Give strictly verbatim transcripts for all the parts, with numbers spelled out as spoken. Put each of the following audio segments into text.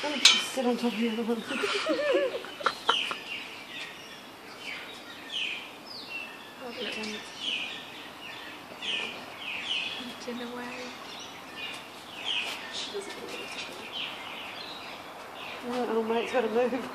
Oh, just sit on top of the other one. In a way. She doesn't know what to do. Oh, mate's got to move.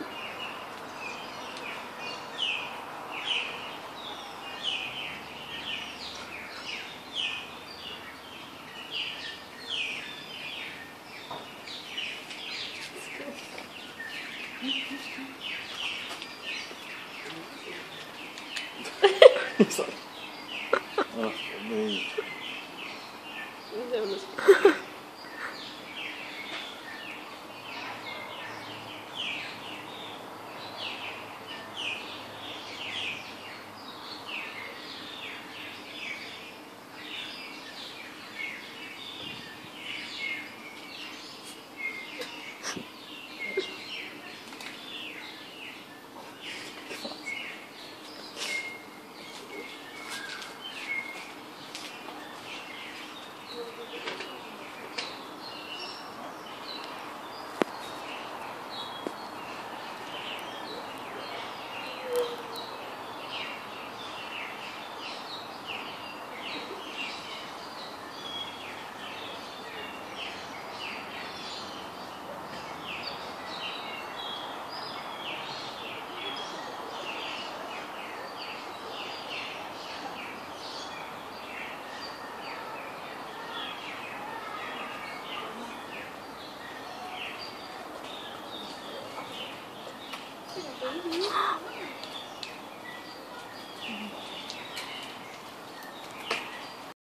He's like, oh, me. He's having a